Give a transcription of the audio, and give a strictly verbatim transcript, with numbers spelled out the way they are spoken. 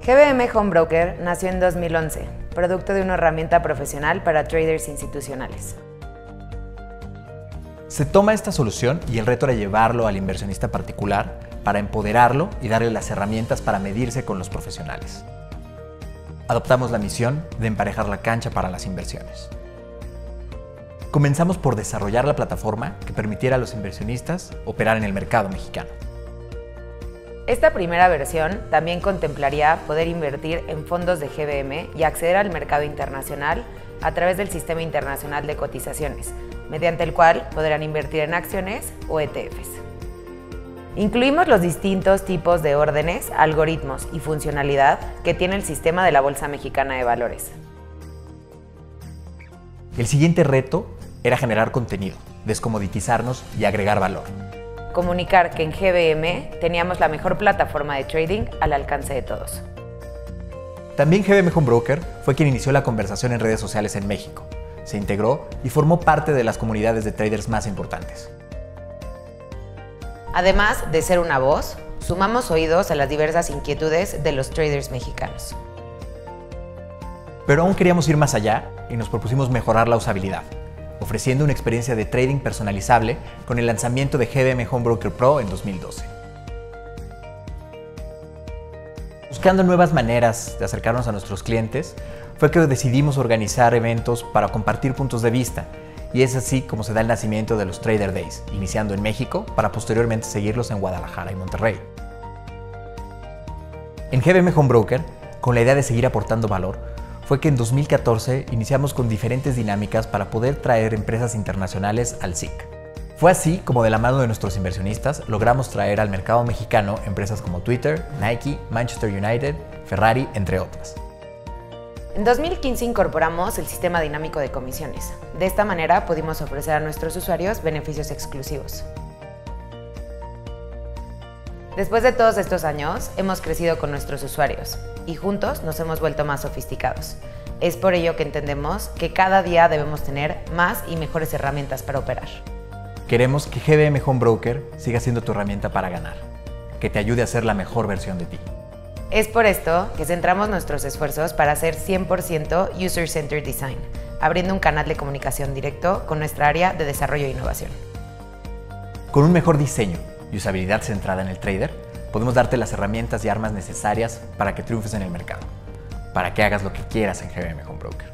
G B M Home Broker nació en dos mil once, producto de una herramienta profesional para traders institucionales. Se toma esta solución y el reto era llevarlo al inversionista particular para empoderarlo y darle las herramientas para medirse con los profesionales. Adoptamos la misión de emparejar la cancha para las inversiones. Comenzamos por desarrollar la plataforma que permitiera a los inversionistas operar en el mercado mexicano. Esta primera versión también contemplaría poder invertir en fondos de G B M y acceder al mercado internacional a través del Sistema Internacional de Cotizaciones, mediante el cual podrán invertir en acciones o E T Fs. Incluimos los distintos tipos de órdenes, algoritmos y funcionalidad que tiene el sistema de la Bolsa Mexicana de Valores. El siguiente reto era generar contenido, descomoditizarnos y agregar valor. Comunicar que en G B M teníamos la mejor plataforma de trading al alcance de todos. También G B M Home Broker fue quien inició la conversación en redes sociales en México. Se integró y formó parte de las comunidades de traders más importantes. Además de ser una voz, sumamos oídos a las diversas inquietudes de los traders mexicanos. Pero aún queríamos ir más allá y nos propusimos mejorar la usabilidad, ofreciendo una experiencia de trading personalizable con el lanzamiento de G B M Home Broker Pro en dos mil doce. Buscando nuevas maneras de acercarnos a nuestros clientes, fue que decidimos organizar eventos para compartir puntos de vista, y es así como se da el nacimiento de los Trader Days, iniciando en México para posteriormente seguirlos en Guadalajara y Monterrey. En G B M Home Broker, con la idea de seguir aportando valor, fue que en dos mil catorce iniciamos con diferentes dinámicas para poder traer empresas internacionales al S I C. Fue así como de la mano de nuestros inversionistas logramos traer al mercado mexicano empresas como Twitter, Nike, Manchester United, Ferrari, entre otras. En dos mil quince incorporamos el sistema dinámico de comisiones. De esta manera pudimos ofrecer a nuestros usuarios beneficios exclusivos. Después de todos estos años, hemos crecido con nuestros usuarios y juntos nos hemos vuelto más sofisticados. Es por ello que entendemos que cada día debemos tener más y mejores herramientas para operar. Queremos que G B M Home Broker siga siendo tu herramienta para ganar, que te ayude a ser la mejor versión de ti. Es por esto que centramos nuestros esfuerzos para hacer cien por ciento User-Centered Design, abriendo un canal de comunicación directo con nuestra área de desarrollo e innovación. Con un mejor diseño y usabilidad centrada en el trader, podemos darte las herramientas y armas necesarias para que triunfes en el mercado, para que hagas lo que quieras en G B M Home Broker.